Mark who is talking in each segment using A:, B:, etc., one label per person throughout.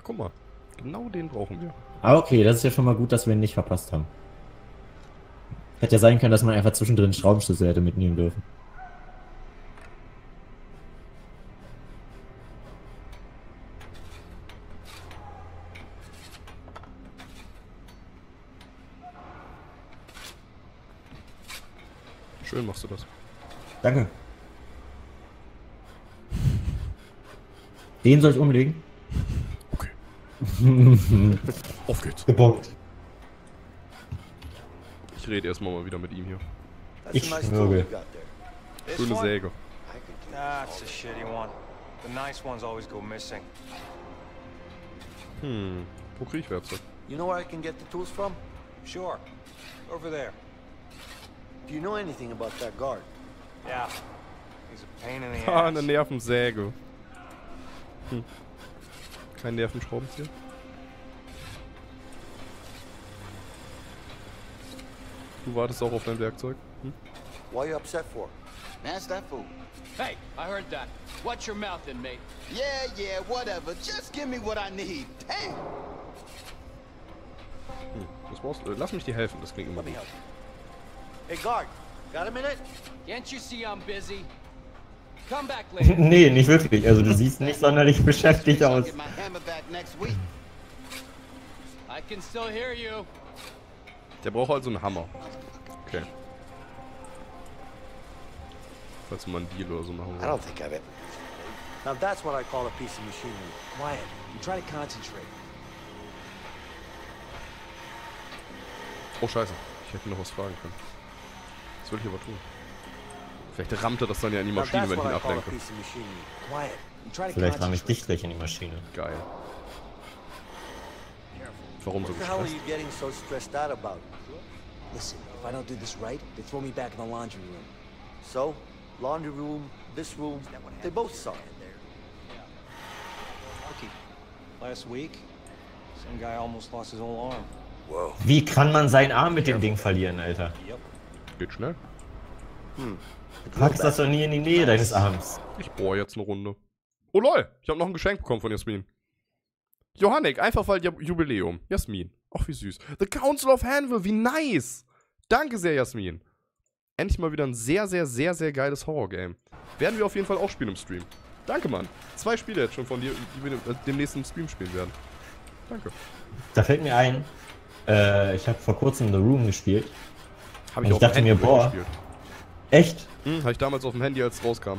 A: guck mal. Genau den brauchen wir.
B: Ah, okay, das ist ja schon mal gut, dass wir ihn nicht verpasst haben. Hätte ja sein können, dass man einfach zwischendrin Schraubenschlüssel hätte mitnehmen dürfen.
A: Schön machst du das.
B: Danke. Den soll ich umlegen?
A: Okay. Auf geht's.
B: Gebongt.
A: Ich rede erstmal mal wieder mit ihm hier.
B: Ich schwöre.
A: Schöne Säge.
C: That's a shitty one. The nice ones always go missing.
A: Wo krieg ich Werkzeug?
D: You know where I can get the tools from?
C: Sure. Over there.
D: Do you know anything about that guard?
C: Yeah. He's a pain in the
A: Ah,
C: ass.
A: eine Nervensäge. Kein Nervenschraubenzieher. Du wartest auch auf dein Werkzeug.
D: What are you upset for?
E: That's that fool.
F: Hey, I heard that. Watch your mouth then, mate.
E: Yeah, whatever. Just give me what I need. Damn.
A: Was brauchst du? Lass mich dir helfen, das klingt immer gut.
D: Hey, guard, got a minute?
F: Can't you see I'm busy? Come back later.
B: Nee, nicht wirklich. Also du siehst nicht sonderlich beschäftigt
E: I'll
B: aus.
E: get my hammer back next week.
F: I can still hear you.
A: Der braucht also einen Hammer. Okay. Falls wir mal einen Deal oder so machen
D: I
A: wollen.
D: don't think of it. Now that's what I call a piece of machinery.
C: Quiet. I'm trying to concentrate.
A: Oh scheiße, ich hätte noch was fragen können. Was will ich aber tun? Vielleicht rammt er das dann ja in die
D: Now
A: Maschine,
D: that's
A: wenn ich
D: what
A: ihn
D: I call a
A: ablenke.
D: piece of machinery.
C: Quiet. I'm trying to
B: Vielleicht ramme ich
C: concentrate.
B: dich gleich in die Maschine.
A: Geil. Warum so
D: What the hell are
A: gestresst?
D: you getting so stressed out about?
C: Listen, if I don't do this right, they throw me back in the laundry room.
D: So, laundry room, this room, they both suck.
C: Lucky. Last week, some guy almost lost his whole arm.
D: Whoa.
B: Wie kann man seinen Arm mit dem Ding verlieren, Alter?
C: Yep.
A: Geht schnell.
B: Du packst das doch nie in die Nähe deines Arms.
A: Ich bohr jetzt eine Runde. Oh lol, ich habe noch ein Geschenk bekommen von Jasmin. Johannek, einfach weil Jubiläum. Jasmin. Ach, wie süß. The Council of Hanville, wie nice. Danke sehr, Jasmin. Endlich mal wieder ein sehr, sehr, sehr, sehr geiles Horror-Game. Werden wir auf jeden Fall auch spielen im Stream. Danke, Mann. 2 Spiele jetzt schon von dir, die wir demnächst im Stream spielen werden. Danke.
B: Da fällt mir ein, ich habe vor kurzem The Room gespielt.
A: Hab
B: Und ich
A: auf dem
B: dachte mir, boah.
A: gespielt.
B: Echt?
A: Habe ich damals auf dem Handy, als es rauskam.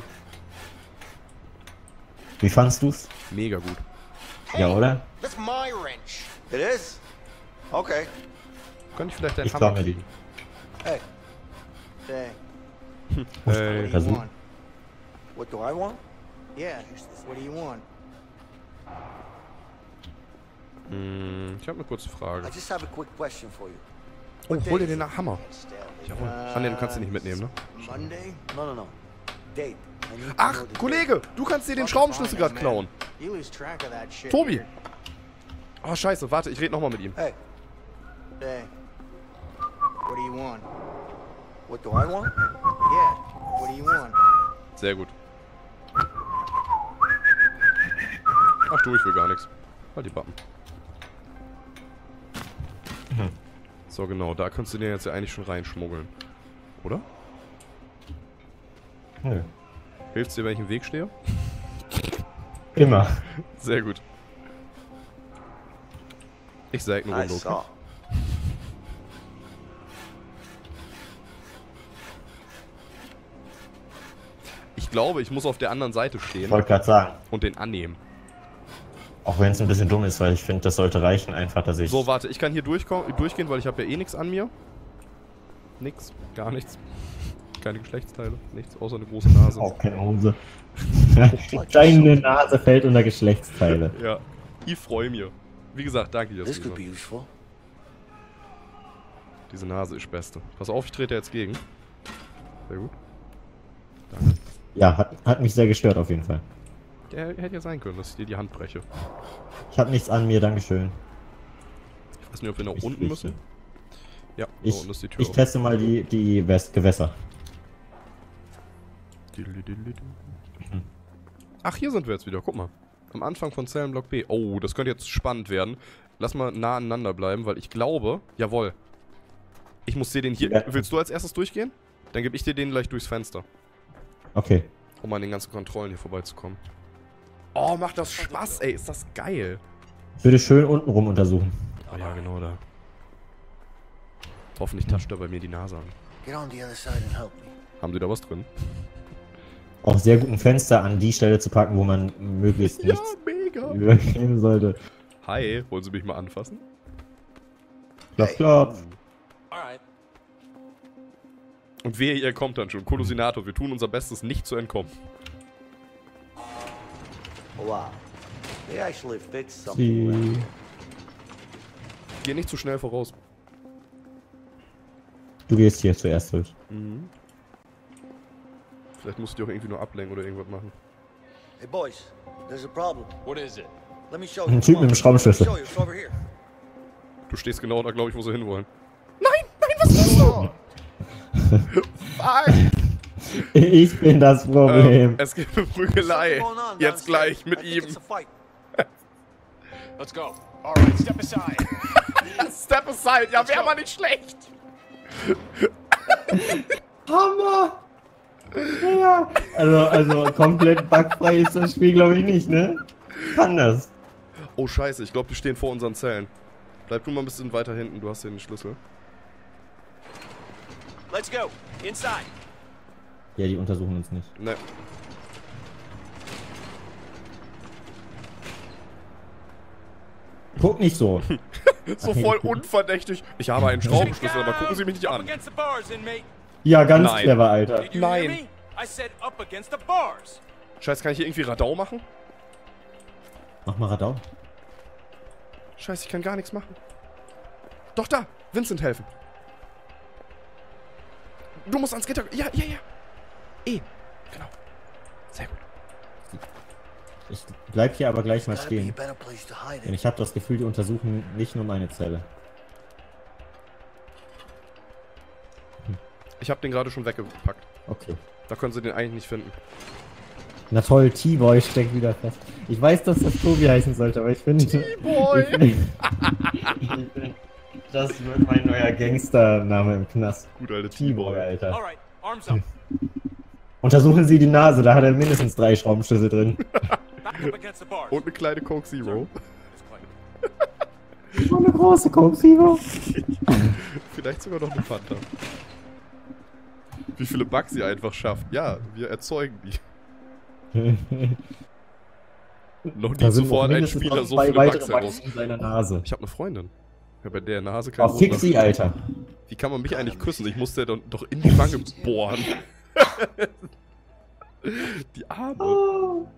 B: Wie fandst du's?
A: Mega gut.
B: Ja, oder?
E: That's my wrench.
D: It is? Okay.
A: Könnte ich vielleicht deinen
B: Ich
A: Hammer
B: glaub mir die.
A: kriegen?
D: Hey. Hey,
A: Hey.
B: Versuch.
D: what do I want?
E: Yeah, what do you want?
A: Ich habe eine kurze Frage.
D: I just have a quick question for you.
A: Oh,
D: What
A: hol
D: day
A: dir
D: is
A: den Hammer. Jawohl. Ah, nee, du kannst den nicht mitnehmen, ne?
E: Monday?
D: No. Date. I need to
A: Ach,
D: know the
A: Kollege, du kannst dir den Schraubenschlüssel gerade klauen.
E: You lose track of that shit.
A: Tobi. Oh, scheiße, warte, ich rede nochmal mit ihm.
D: date.
E: Hey. What do you want?
D: What do I want?
E: Yeah, what do you want?
A: Sehr gut. Ach du, ich will gar nichts. Halt die Bappen. So, genau, da kannst du den jetzt ja eigentlich schon reinschmuggeln. Oder?
B: Nö.
A: Hilft's dir, wenn ich im Weg stehe?
B: Immer.
A: Sehr gut. Ich säg eine Runde,
D: Nice
A: okay?
D: saw.
A: Ich glaube, ich muss auf der anderen Seite
B: Ich
A: stehen
B: wollte gerade sagen.
A: und den annehmen.
B: Auch wenn es ein bisschen dumm ist, weil ich finde, das sollte reichen, einfach, dass ich...
A: So, warte, ich kann hier durchgehen, weil ich habe ja eh nichts an mir. Nix, gar nichts. Keine Geschlechtsteile, nichts, außer eine große Nase.
B: Auch keine Hose. Deine Nase fällt unter Geschlechtsteile.
A: Ja, ich freue mich. Wie gesagt, danke dir.
D: This could be useful.
A: Diese Nase ist beste. Pass auf, ich trete jetzt gegen. Sehr gut. Danke.
B: Ja, hat mich sehr gestört auf jeden Fall.
A: Ja, hätte ja sein können, dass ich dir die Hand breche.
B: Ich habe nichts an mir, dankeschön.
A: Ich weiß nicht, ob wir nach
B: Ich
A: unten
B: fürchte.
A: müssen. Ja, da
B: Ich,
A: unten ist die Tür.
B: ich teste mal die Gewässer.
A: Ach, hier sind wir jetzt wieder, guck mal. Am Anfang von Zellenblock B. Oh, das könnte jetzt spannend werden. Lass mal nah aneinander bleiben, weil ich glaube... Jawohl. Ich muss dir den hier...
B: Ja.
A: Willst du als erstes durchgehen? Dann gebe ich dir den gleich durchs Fenster.
B: Okay.
A: Um an den ganzen Kontrollen hier vorbeizukommen. Oh, macht das Spaß, ey. Ist das geil.
B: Bitte schön untenrum untersuchen.
A: Oh ja, genau da. Hoffentlich tascht er bei mir die Nase an.
D: Get on the other side and help me.
A: Haben sie da was drin?
B: Auch sehr gut ein Fenster an die Stelle zu packen, wo man möglichst
A: Ja,
B: nichts
A: mega.
B: übergehen sollte.
A: Hi, wollen Sie mich mal anfassen?
B: Klopf, klopf.
F: Alright.
A: Und wehe, ihr kommt dann schon. Kolosinator, wir tun unser Bestes, nicht zu entkommen.
D: Oh, wow. They actually fixed something. around
B: Die...
D: here.
A: Geh nicht zu schnell voraus.
B: Du gehst hier zuerst durch.
A: Mhm. Vielleicht musst du dich auch irgendwie nur ablenken oder irgendwas machen.
D: Hey, boys, there's a problem.
F: What is it?
D: Let me show
B: Ein
D: you.
B: Typ
D: Come
B: mit
D: on.
B: dem Schraubenschlüssel.
D: Show you. It's over here.
A: Du stehst genau da, glaube ich, wo sie hinwollen. Nein, nein, was tust du? Fuck!
B: Ich bin das Problem.
A: Es gibt eine Prügelei.
D: Something going on
A: Jetzt gleich
D: downstairs.
A: mit
D: I think
A: ihm.
D: it's a fight.
F: Let's go. Alright, step aside.
A: Step aside, ja, wäre mal nicht schlecht.
B: Hammer! Ja. Also komplett bugfrei ist das Spiel, glaube ich, nicht, ne? Kann das.
A: Oh, scheiße, ich glaube, die stehen vor unseren Zellen. Bleib du mal ein bisschen weiter hinten, du hast hier den Schlüssel.
F: Let's go. Inside.
B: Ja, die untersuchen uns nicht.
A: Ne.
B: Guck nicht so.
A: So voll unverdächtig. Ich habe einen Schraubenschlüssel, aber gucken Sie mich nicht
F: Up
A: an.
F: against the bars, inmate.
B: Ja, ganz
A: Nein.
B: clever, Alter.
F: Did you
A: Nein.
F: hear me? I said up against the bars.
A: Scheiße, kann ich hier irgendwie Radau machen?
B: Mach mal Radau.
A: Scheiße, ich kann gar nichts machen. Doch da, Vincent helfen. Du musst ans Gitter. Ja, ja, ja. Genau. Sehr gut.
B: Ich bleib hier aber gleich mal
D: Gotta be a
B: stehen.
D: better place to hide
B: Denn
D: it.
B: ich habe das Gefühl, die untersuchen nicht nur meine Zelle.
A: Ich habe den gerade schon weggepackt.
B: Okay.
A: Da können Sie den eigentlich nicht finden.
B: Na toll, T-Boy steckt wieder fest. Ich weiß, dass das Tobi heißen sollte, aber ich finde...
A: T-Boy!
B: Das wird mein neuer Gangstername im Knast.
A: Gut, Alter.
B: T-Boy, Alter.
F: Alright, arms up.
B: Untersuchen Sie die Nase, da hat er mindestens 3 Schraubenschlüssel drin.
F: Back up against the bars.
A: Und eine kleine Coke Zero.
B: So eine große Coke-Zero.
A: Vielleicht sogar noch eine Fanta. Wie viele Bugs sie einfach schafft. Ja, wir erzeugen die. Noch
B: Da
A: nie
B: sind
A: zuvor hat ein
B: mindestens
A: Spieler
B: noch
A: so
B: 2
A: viele
B: weitere
A: Bugs
B: Bugs
A: heraus.
B: in seiner Nase.
A: Ich habe eine Freundin. Ja, bei der Nase kein
B: Oh, fick
A: Wunder.
B: sie, Alter.
A: Wie kann man mich eigentlich küssen? Ich musste ja doch in die Wange bohren. Die Arme.
B: Oh.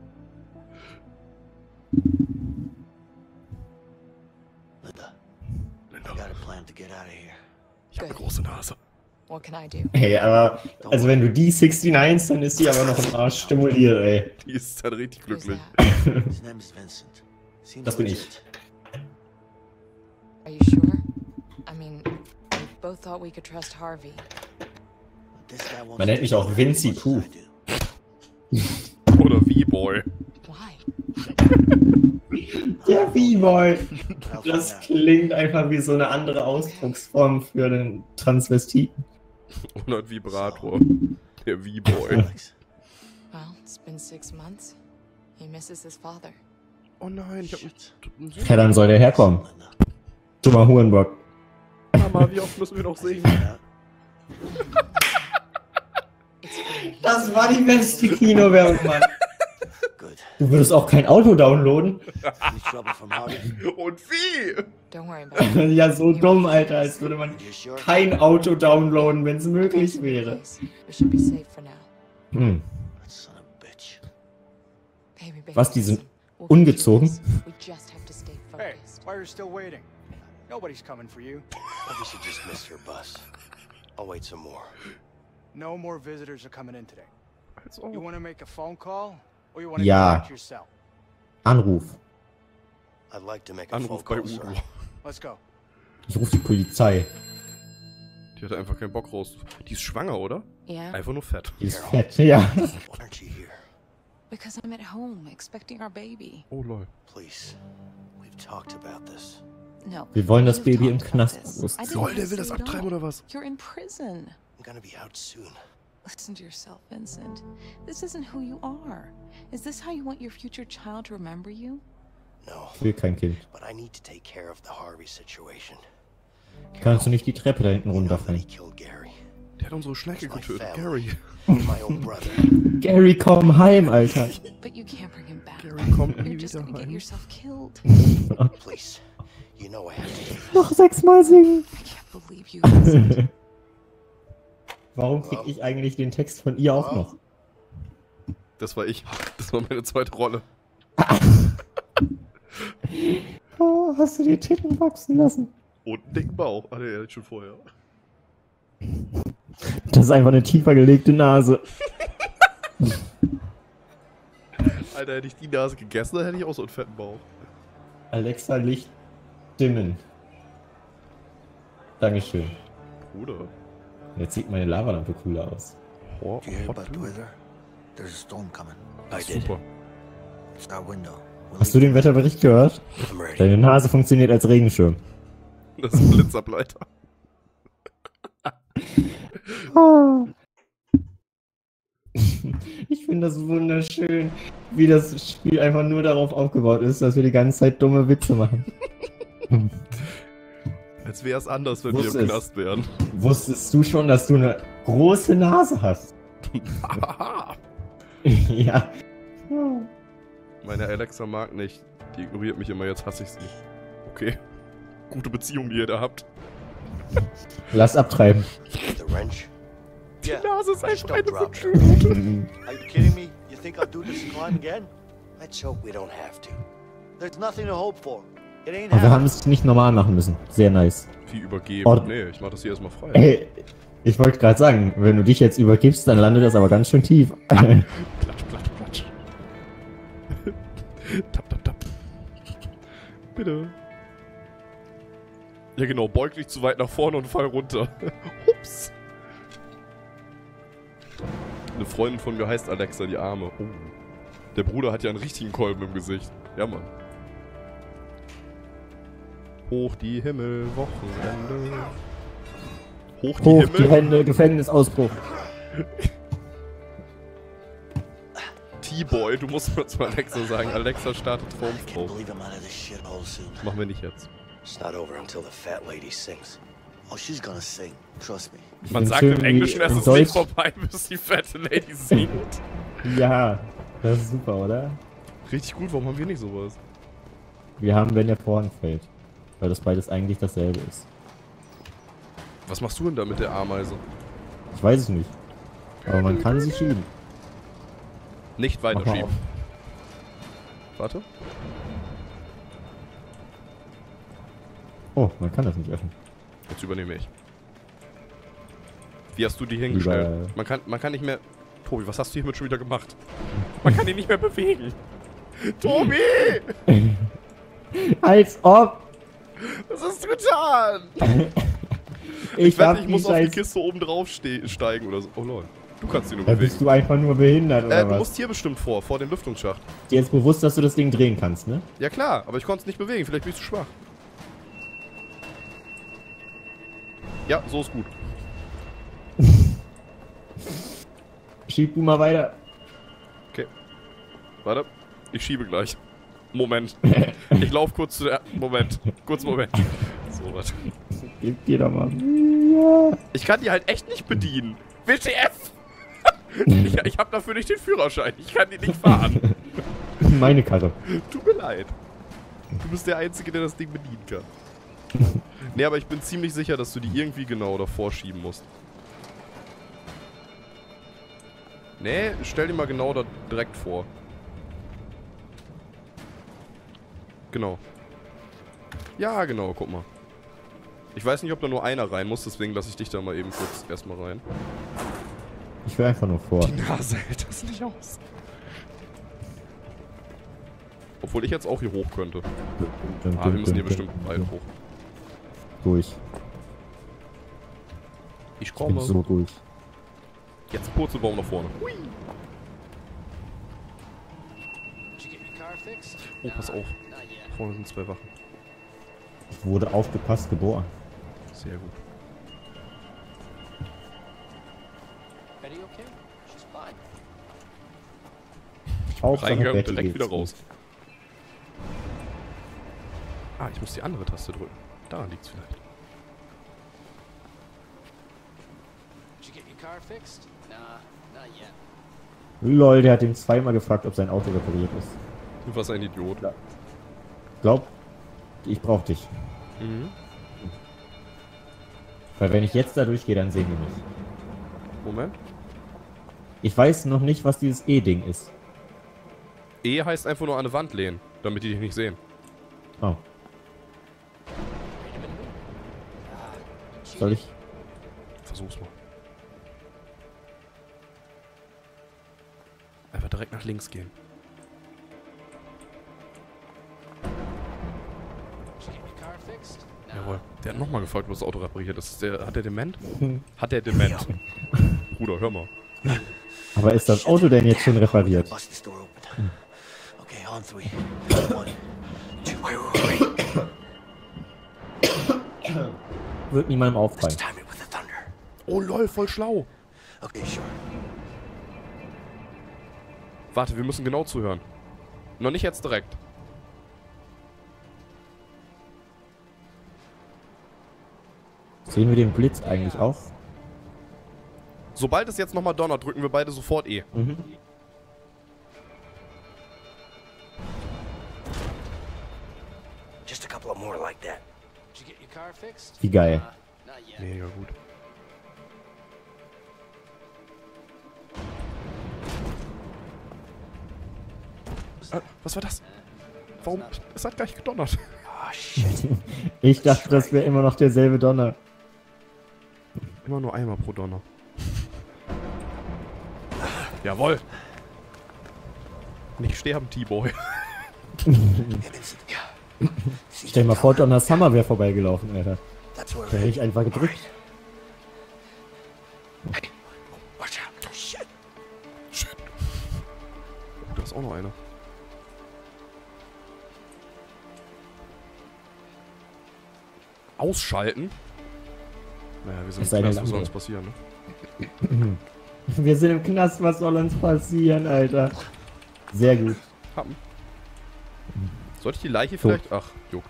D: Linda,
A: Linda,
D: I got a plan to get out of here.
A: ich habe eine große Nase.
G: What can I do?
B: Hey, aber, also wenn du die 69, dann ist die aber noch im Arsch stimuliert, ey.
A: Die ist dann richtig
G: Who's
A: glücklich.
G: that?
D: His name is Vincent. Seems
B: Das bin ich.
D: legit.
G: Are you sure? I mean, we both thought we could trust Harvey.
D: This guy wants
B: Man nennt
D: to
B: mich
D: do
B: auch
D: as
B: Vinci
D: much as
B: Q.
D: I do.
A: Oder V-Boy.
G: Why?
B: Der B-Boy.
D: I'll
B: Das
D: find out.
B: klingt einfach wie so eine andere Ausdrucksform für einen Transvestiten.
A: Oder ein Vibrator. Der V-Boy.
D: Alex,
G: Well, it's been 6 months. He misses his father.
A: Oh nein, ich hab mich...
B: Ja, dann soll der herkommen.
D: Linda.
B: Du mal Hurenbock.
A: Mama, wie oft müssen wir noch singen?
D: Yeah.
G: It's fine.
B: Das war die beste Kinowerbung, Mann.
D: Good.
B: Du würdest auch kein Auto downloaden?
D: Any trouble from Harvey?
A: Und wie?
G: Don't worry about it.
B: Ja, so dumm, Alter, als würde man
D: You sure?
B: kein Auto downloaden, wenn es möglich wäre.
G: Please, we should be safe for now.
B: Hm.
D: That son of a bitch.
G: Baby, baby,
B: Was, die sind
G: listen. We'll get through
B: ungezogen?
G: this. We just have to stay
E: Hey,
G: focused.
E: why are you still waiting? Nobody's coming for you.
C: Maybe she just missed her bus. I'll wait some more.
E: No more visitors are coming in today.
A: Als
E: You
A: ob.
E: want to make a phone call, or you want to
B: Ja.
E: go back to your cell?
B: Anruf.
C: I'd like to make a
A: Anruf
C: phone
A: bei
C: call,
A: Udo.
C: sir.
E: Let's go.
B: Ich rufe die Polizei.
A: Die hatte einfach keinen Bock raus. Die ist schwanger, oder?
G: Yeah?
A: Einfach nur fett.
B: Die ist fett, ja.
C: Why aren't you here?
G: Because I'm at home expecting our baby.
A: Oh lol.
E: Please. We've talked about this.
G: No.
B: Wir wollen das
G: you've
B: Baby im
G: talked about
B: Knast
G: this.
B: großziehen.
G: I didn't
A: Lol, der will
G: say
A: das
G: it
A: abtreiben
G: all.
A: oder was?
G: You're in prison.
E: I'm gonna be out soon.
G: Listen to yourself, Vincent. This isn't who you are. Is this how you want your future child to remember you?
E: No,
B: Ich will kein Kind.
E: but I need to take care of the Harvey situation.
B: Kannst du nicht die Treppe da hinten
E: You know that he
B: runterfallen?
E: killed Gary.
A: Der hat unsere Schnecke
E: My
A: getötet.
E: family.
A: Gary.
E: My own brother.
B: Gary, komm heim, Alter.
G: But you can't bring him back.
A: Gary kommt
G: You're
A: nie
G: just
A: wieder
G: gonna get
A: heim.
G: yourself killed.
E: Please. You know I have to do this.
B: Noch 6-mal singen.
G: I can't believe you, Vincent.
B: Warum krieg ich eigentlich den Text von ihr auch noch?
A: Das war ich. Das war meine zweite Rolle.
B: Oh, hast du die Titten wachsen lassen?
A: Und einen dicken Bauch. Ah, der schon vorher.
B: Das ist einfach eine tiefer gelegte Nase.
A: Alter, hätte ich die Nase gegessen, dann hätte ich auch so einen fetten Bauch.
B: Alexa, Licht dimmen. Dankeschön.
A: Bruder.
B: Jetzt sieht meine Lavalampe cooler aus.
A: Oh,
D: Do you hear
A: hot
D: about the
A: blue.
D: weather? There's a storm coming.
E: I did.
A: Super.
D: It's our window. We'll
B: Hast du den Wetterbericht gehört?
E: I'm ready.
B: Deine Nase funktioniert als Regenschirm.
A: Das ist ein Blitzableiter.
B: Ich finde das wunderschön, wie das Spiel einfach nur darauf aufgebaut ist, dass wir die ganze Zeit dumme Witze machen.
A: Als wäre es anders, wenn wir
B: Wusste
A: im
B: es.
A: Knast wären.
B: Wusstest du schon, dass du eine große Nase hast?
A: Haha.
B: Ja.
A: Meine Alexa mag nicht. Die ignoriert mich immer, jetzt hasse ich sie. Okay. Gute Beziehung, die ihr da habt.
B: Lass abtreiben.
E: The wrench?
A: Die Nase ist
E: Just
A: einfach
E: don't
A: eine
E: drop
A: so
E: it.
A: schön.
D: Are you kidding me? You think I'll do this climb again?
E: Let's hope we don't have to.
D: There's nothing to hope for. It ain't
B: Aber wir haben
D: happening.
B: es nicht normal machen müssen. Sehr nice.
A: Wie übergeben.
B: Oh.
A: Nee, ich mach das hier erstmal frei.
B: Ey, ich wollte gerade sagen, wenn du dich jetzt übergibst, dann landet das aber ganz schön tief.
A: Klatsch, klatsch, klatsch. Tap, tap, tap. Bitte. Ja genau, beug dich zu weit nach vorne und fall runter. Ups. Eine Freundin von mir heißt Alexa, die Arme. Oh. Der Bruder hat ja einen richtigen Kolben im Gesicht. Ja, Mann. Hoch die Himmel, Wochenende. Hoch die
B: Hoch
A: Himmel.
B: die Hände, Gefängnisausbruch.
A: T-Boy, du musst mal zu Alexa sagen. Alexa startet
E: I
A: Traumfrau.
E: can't believe I'm out of this shithole soon.
A: Machen wir nicht jetzt.
E: It's not over until the fat lady sings.
D: Oh, she's gonna sing. Trust me.
A: Man
B: find's
A: sagt
B: schön,
A: im
B: wie
A: Englischen, es
B: in
A: ist nicht
B: Deutsch-
A: vorbei, bis die fette Lady singt.
B: Ja, das ist super, oder?
A: Richtig gut, warum haben wir nicht sowas?
B: Wir haben, wenn der Vorhang fällt. Weil das beides eigentlich dasselbe ist.
A: Was machst du denn da mit der Ameise?
B: Ich weiß es nicht. Aber man kann sie schieben.
A: Nicht
B: Mach mal
A: weiterschieben.
B: auf.
A: Warte.
B: Oh, man kann das nicht öffnen.
A: Jetzt übernehme ich. Wie hast du die hingestellt?
B: Lieber-
A: Man kann nicht mehr... Tobi, was hast du hiermit schon wieder gemacht? Man kann ihn nicht mehr bewegen. Tobi!
B: Als ob!
A: Was hast du getan?
B: Ich
A: wette,
B: hab
A: ich
B: die
A: muss auf die
B: Scheiß...
A: Kiste oben drauf steigen oder so. Oh lol. Du kannst ihn nur
B: Da
A: bewegen.
B: bist du einfach nur behindert, oder
A: Du
B: was?
A: musst hier bestimmt vor dem Lüftungsschacht.
B: Dir ist bewusst, dass du das Ding drehen kannst, ne?
A: Ja klar, aber ich konnte es nicht bewegen. Vielleicht bin ich zu schwach. Ja, so ist gut.
B: Schieb du mal weiter.
A: Okay. Warte. Ich schiebe gleich. Moment. Ich laufe kurz zu der... Moment. Kurz Moment. So, warte.
B: Gib dir doch mal. Ja.
A: Ich kann die halt echt nicht bedienen. WTF! Ich hab dafür nicht den Führerschein. Ich kann die nicht fahren.
B: Meine Karre.
A: Tut mir leid. Du bist der Einzige, der das Ding bedienen kann. Nee, aber ich bin ziemlich sicher, dass du die irgendwie genau davor schieben musst. Nee, stell dir mal genau da direkt vor. Genau. Ja, genau, guck mal. Ich weiß nicht, ob da nur einer rein muss, deswegen lasse ich dich da mal eben kurz erstmal rein.
B: Ich will einfach nur vor.
A: Die Nase hält das nicht aus. Obwohl ich jetzt auch hier hoch könnte. Ah, wir müssen hier bestimmt beide hoch.
B: Durch.
A: Ich
B: Ich bin
A: komme.
B: so durch.
A: Jetzt Purzelbaum nach vorne. Hui.
F: fixed?
A: Oh, pass auf. Vorne sind 2 Wachen.
B: Ich wurde aufgepasst geboren.
A: Sehr gut.
F: Betty okay? She's fine.
B: Hauptsache
A: Reingegangen und
B: Betty
A: direkt wieder
B: geht's
A: raus. Ah, ich muss die andere Taste drücken. Daran liegt's vielleicht.
F: Did you get your car fixed? Nah, not yet.
B: gut. Lol, der hat ihn zweimal gefragt, ob sein Auto repariert ist.
A: Du warst ein Idiot.
B: Glaub, ich brauch dich.
A: Mhm.
B: Weil wenn ich jetzt da durchgehe, dann sehen wir mich.
A: Moment.
B: Ich weiß noch nicht, was dieses E-Ding ist.
A: E heißt einfach nur an eine Wand lehnen, damit die dich nicht sehen.
B: Oh. Soll ich?
A: Versuch's mal. Einfach direkt nach links gehen.
F: Did you get your car fixed?
A: Jawohl. Der hat nochmal gefragt, ob das Auto repariert ist. Hat der Dement? Hat der Dement? Bruder, hör mal.
B: Aber ist das Auto denn jetzt schon repariert?
D: Bust this door open. Okay, on 3. 1, 2, wait.
B: Wird niemandem
D: Let's
B: auffallen.
D: time it with the thunder.
A: Oh lol, voll schlau.
D: Okay, sure.
A: Warte, wir müssen genau zuhören. Noch nicht jetzt direkt.
B: Sehen wir den Blitz eigentlich auch?
A: Sobald es jetzt nochmal donnert, drücken wir beide sofort E.
B: Mhm.
D: Just a couple of more like that.
F: Did you get your car fixed?
B: Wie geil.
F: Not yet.
A: Mega gut. Was war das? Warum? Es hat gleich gedonnert.
D: Oh, shit.
B: Ich dachte, das wäre immer noch derselbe Donner.
A: Immer nur einmal pro Donner. Jawohl. Nicht sterben, T-Boy.
B: Stell dir mal vor, Donner Summer wäre vorbeigelaufen, Alter.
D: That's where
B: Da hätte ich einfach gedrückt.
D: Hey, watch out. Oh, shit.
A: Shit. Oh, da ist auch noch einer. Ausschalten? Naja, wir sind
B: Es sei
A: im
B: denn,
A: Knast, was soll
B: andere.
A: uns passieren, ne?
B: Wir sind im Knast, was soll uns passieren, Alter? Sehr gut.
A: Happen. Sollte ich die Leiche vielleicht... Ach, juckt.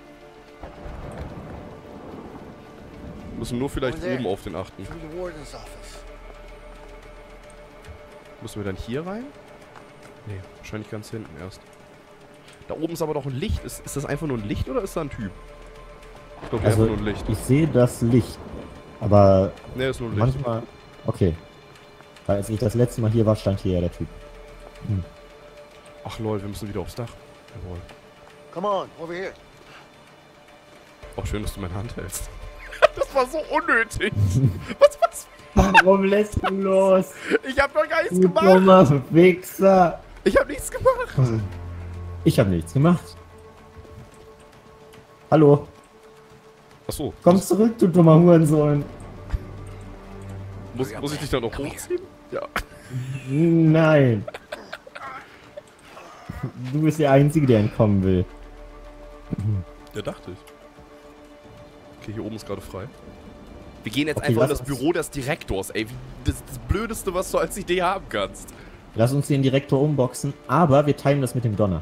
A: Müssen nur vielleicht oben auf den achten.
D: Through the warden's office.
A: Müssen wir dann hier rein? Nee, wahrscheinlich ganz hinten erst. Da oben ist aber doch ein Licht. Ist das einfach nur ein Licht oder ist da ein Typ? Ich glaube,
B: Also,
A: einfach nur ein Licht.
B: ich sehe das Licht. Aber
A: Nee, ist nur ein Licht.
B: manchmal... Okay. Weil als ich das letzte Mal hier war, stand hier ja der Typ.
A: Ach lol, wir müssen wieder aufs Dach. Jawohl.
D: Come on, over here.
A: Auch schön, dass du meine Hand hältst. Das war so unnötig. Was?
B: Warum lässt du los?
A: Ich hab doch gar nichts
B: Du
A: gemacht.
B: dummer Wichser.
A: Ich hab nichts gemacht.
B: Ich habe nichts gemacht. Hallo,
A: Achso,
B: komm zurück, du dummer Hurensohn.
A: muss ich dich dann noch hochziehen? Ja.
B: Nein. Du bist der Einzige, der entkommen will.
A: Ja, dachte ich. Okay, hier oben ist gerade frei. Wir gehen jetzt
B: Okay,
A: einfach in
B: lass
A: das
B: uns-
A: Büro des Direktors, ey. Das ist das Blödeste, was du als Idee haben kannst.
B: Lass uns den Direktor umboxen, aber wir timen das mit dem Donner.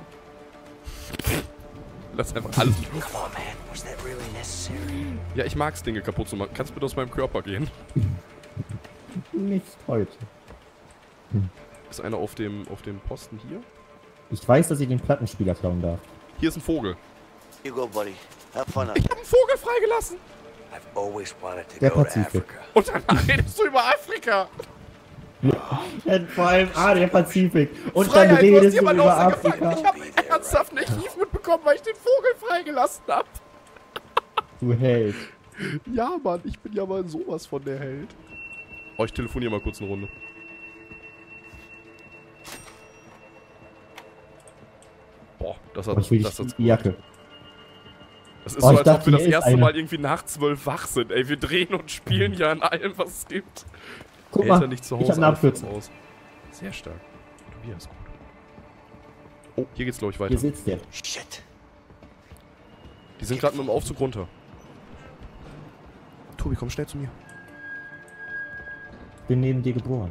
A: Lass einfach alles...
D: Come on, man. Was that really necessary?
A: Ja, ich mag's, Dinge kaputt zu machen. Kannst bitte aus meinem Körper gehen?
B: Nicht heute.
A: Ist einer auf dem Posten hier?
B: Ich weiß, dass ich den Plattenspieler klauen darf.
A: Hier ist ein Vogel.
D: You go, buddy. Have fun out
A: Ich hab einen Vogel freigelassen.
D: I've always wanted to
B: Der
D: go to
B: Pazifik.
D: Africa.
A: Und dann redest du über Afrika.
B: Vor allem, der Pazifik. Und
A: Freiheit,
B: dann
A: du hast
B: redest du
A: jemanden
B: über
A: aus der
B: Afrika.
A: Gefangene. Ich hab ernsthaft einen Archiv mitbekommen, weil ich den Vogel freigelassen hab.
B: Du Held.
A: Ja, Mann, ich bin ja mal sowas von der Held. Oh, ich telefoniere mal kurz eine Runde. Boah, das hat...
B: Ich will
A: das hat's
B: die Jacke.
A: Das ist
B: Oh,
A: so,
B: ich
A: als
B: dachte,
A: ob wir das
B: hier ist
A: erste
B: eine.
A: Mal irgendwie nach 12 wach sind. Ey, wir drehen und spielen ja an allem, was es gibt.
B: Guck
A: Eltern
B: mal,
A: nicht zu
B: ich
A: Hause,
B: hab eine
A: iPhone
B: Abkürzung.
A: aus. Sehr stark. Tobias, gut. Oh, hier geht's, glaube ich, weiter.
B: Hier sitzt der.
D: Shit.
A: Die sind gerade mit dem Aufzug runter. Tobi, komm schnell zu mir.
B: Bin neben dir geboren.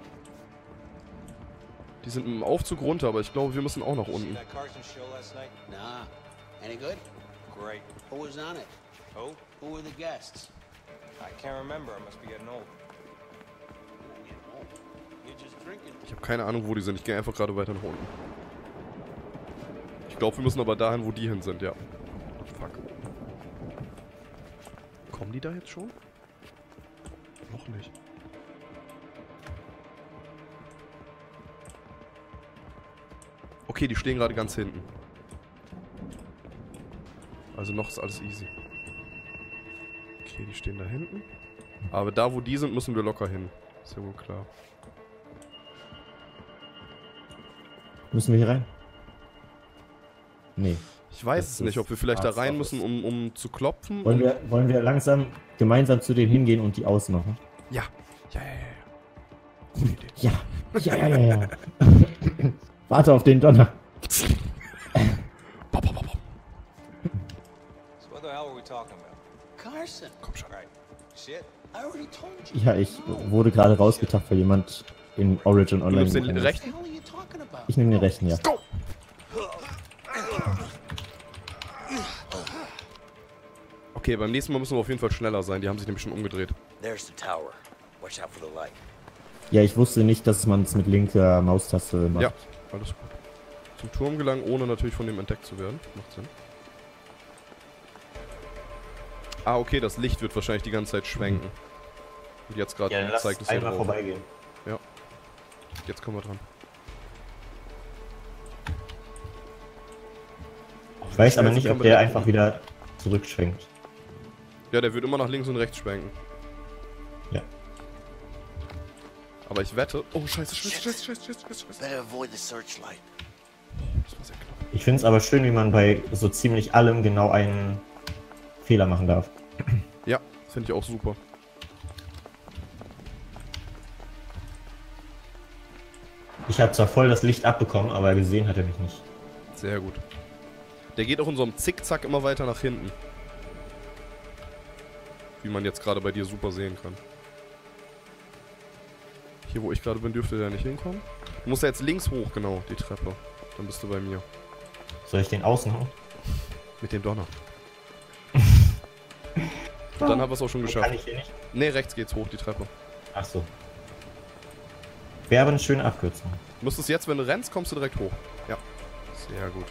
A: Die sind mit dem Aufzug runter, aber ich glaube, wir müssen auch nach
C: See
A: unten.
C: that Carson show last night?
F: Nah. Any good?
C: Great.
F: Who was on it?
C: Oh,
F: Who were the guests?
C: I can't remember. I must be getting old.
F: You're just drinking.
A: Ich habe keine Ahnung, wo die sind. Ich gehe einfach gerade weiter nach unten. Ich glaube, wir müssen aber dahin, wo die hin sind, ja. Fuck. Kommen die da jetzt schon? Noch nicht. Okay, die stehen gerade ganz hinten. Also noch ist alles easy. Okay, die stehen da hinten. Aber da, wo die sind, müssen wir locker hin. Ist ja wohl klar.
B: Müssen wir hier rein? Nee.
A: Ich weiß
B: Das
A: es nicht,
B: ist
A: ob wir vielleicht da
B: Arzt
A: rein
B: Office.
A: müssen, um zu klopfen.
B: Wollen wir langsam gemeinsam zu denen hingehen und die ausmachen?
A: Ja. Ja. Gute Idee.
B: Ja. Warte auf den Donner.
A: Bop.
C: So what the hell were we talking about?
F: Carson,
A: Komm schon.
C: Right. Shit.
F: I already told you.
B: Ja, ich wurde gerade rausgetappt, weil jemand in Origin
A: Du
B: Online
A: nimmst den
B: gegangen ist.
F: What
A: rechten.
F: the hell are you talking about?
B: Ich nehme den rechten, ja.
A: Go! Okay, beim nächsten Mal müssen wir auf jeden Fall schneller sein. Die haben sich nämlich schon umgedreht.
D: There's the tower. Watch out for the light.
B: Ja, ich wusste nicht, dass man es mit linker Maustaste macht.
A: Ja, alles gut. Zum Turm gelangen, ohne natürlich von dem entdeckt zu werden. Macht Sinn. Ah, okay, das Licht wird wahrscheinlich die ganze Zeit schwenken. Und jetzt gerade zeigt es hier drauf.
B: vorbeigehen.
A: Ja. Jetzt kommen wir dran.
B: Ich weiß aber
A: Schnell
B: nicht,
A: können
B: ob
A: wir
B: der
A: da
B: einfach
A: gucken.
B: wieder zurückschwenkt.
A: Ja, der wird immer nach links und rechts schwenken.
B: Ja.
A: Aber ich wette... Oh, scheiße.
D: Better avoid the searchlight.
A: Das war sehr knapp.
B: Ich finde es aber schön, wie man bei so ziemlich allem genau einen Fehler machen darf.
A: Ja, finde ich auch super.
B: Ich habe zwar voll das Licht abbekommen, aber gesehen hat er mich nicht.
A: Sehr gut. Der geht auch in so einem Zickzack immer weiter nach hinten. Wie man jetzt gerade bei dir super sehen kann. Hier, wo ich gerade bin, dürfte der nicht hinkommen. Du musst ja jetzt links hoch, genau, die Treppe. Dann bist du bei mir.
B: Soll ich den außen hauen?
A: Mit dem Donner. Und dann haben wir es auch schon geschafft.
B: Kann ich hier nicht?
A: Ne, rechts geht's hoch, die Treppe.
B: Ach so. Wäre aber eine schöne Abkürzung.
A: Du müsstest jetzt, wenn du rennst, kommst du direkt hoch. Ja. Sehr gut.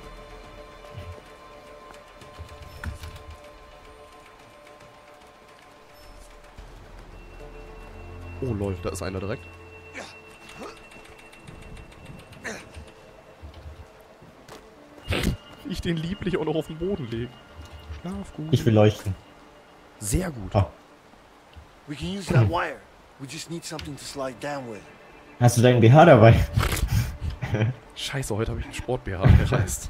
A: Oh lol, da ist einer direkt. Wie ich den lieblich auch noch auf den Boden lege. Schlaf gut.
B: Ich will leuchten.
A: Sehr gut.
B: Oh.
D: We can use that wire. We just need something to slide down with.
B: Hast du deinen BH dabei?
A: Scheiße, heute habe ich einen Sport-BH gereist.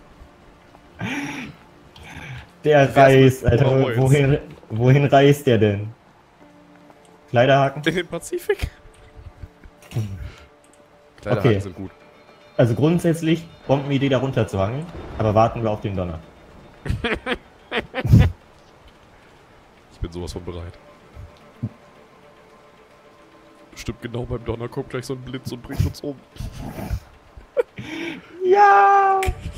B: Der reist, Alter.
A: Holz.
B: Wohin reist der denn? Kleiderhaken?
A: In den Pazifik? Kleiderhaken
B: Okay.
A: sind gut.
B: Also grundsätzlich Bombenidee da runter zu hangeln, aber warten wir auf den Donner.
A: Ich bin sowas von bereit. Bestimmt genau beim Donner kommt gleich so ein Blitz und bringt uns um.
B: Ja!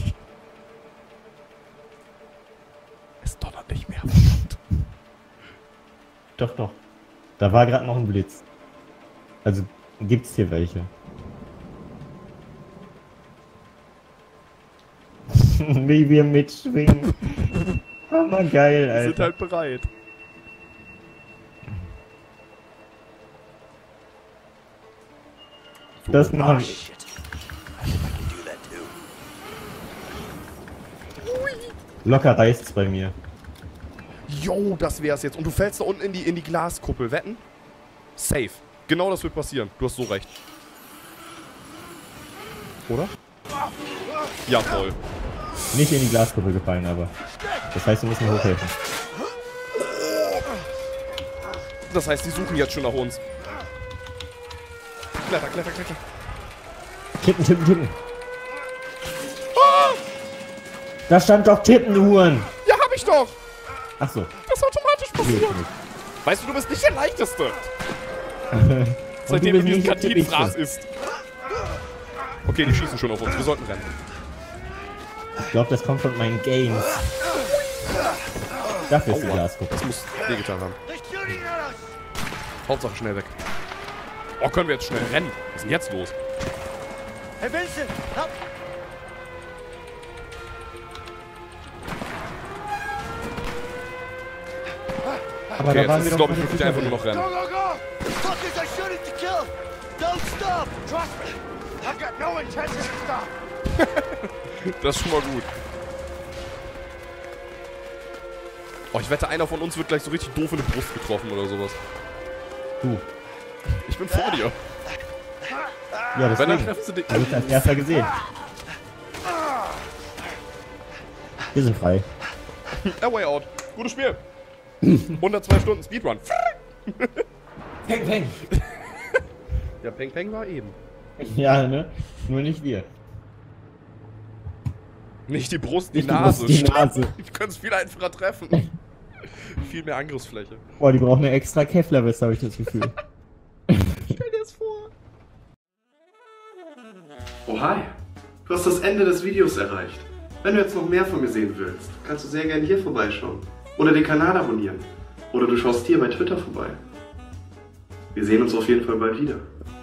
A: Es donnert nicht mehr, verdammt.
B: Doch, doch. Da war gerade noch ein Blitz. Also gibt's hier welche. Wie wir mitschwingen. Hammergeil,
A: Wir sind
B: Alter.
A: halt bereit.
B: Das machen wir.
D: Shit. I think I can do that too.
B: Locker reißt's bei mir.
A: Jo, das wär's jetzt. Und du fällst da unten in die Glaskuppel. Wetten? Safe. Genau das wird passieren. Du hast so recht. Oder? Ja, voll.
B: Nicht in die Glaskuppel gefallen, aber. Das heißt, wir müssen hochhelfen.
A: Das heißt, die suchen jetzt schon nach uns. Kletter.
B: Kippen. Da stand doch tippen, du Huren.
A: Ja, hab ich doch.
B: Ach so.
A: Das ist automatisch passiert. Weißt du, du bist nicht der Leichteste. Seitdem du diesen Kantinenfraß isst. Okay, die schießen schon auf uns. Wir sollten rennen.
B: Ich glaube, das kommt von meinen Games. Dafür ist die Glaskuppe.
A: Das muss wehgetan haben. Hauptsache schnell weg. Oh, können wir jetzt schnell rennen? Was ist denn jetzt los?
D: Hey, Vincent, help!
B: Aber
A: Okay,
B: da waren
A: jetzt
B: wir
A: ist,
B: doch
A: glaube ich,
B: gerade
A: wirklich einfach nur noch rennen.
D: Go, go, go! Fuckers are shooting to kill! Don't stop!
E: Trust me, I've got no intention to stop.
A: Das ist schon mal gut. Oh, ich wette, einer von uns wird gleich so richtig doof in die Brust getroffen oder sowas.
B: Du.
A: Ich bin vor dir.
B: Ja,
A: Wenn, dann
B: deswegen.
A: treffen sie dich.
B: Du hast als erster gesehen. Wir sind frei.
A: A Way Out. Gutes Spiel. 102 Stunden Speedrun.
B: Peng, peng.
A: Ja, Peng Peng war eben.
B: Ja, ne? Nur nicht wir.
A: Nicht die Brust, die
B: Nicht die
A: Nase.
B: Brust, die Nase.
A: Die können es viel einfacher treffen. Viel mehr Angriffsfläche.
B: Boah, die brauchen eine extra Kevlar-Weste, habe ich das Gefühl.
A: Stell dir das vor.
H: Oh hi, du hast das Ende des Videos erreicht. Wenn du jetzt noch mehr von mir sehen willst, kannst du sehr gerne hier vorbeischauen. Oder den Kanal abonnieren. Oder du schaust hier bei Twitter vorbei. Wir sehen uns auf jeden Fall bald wieder.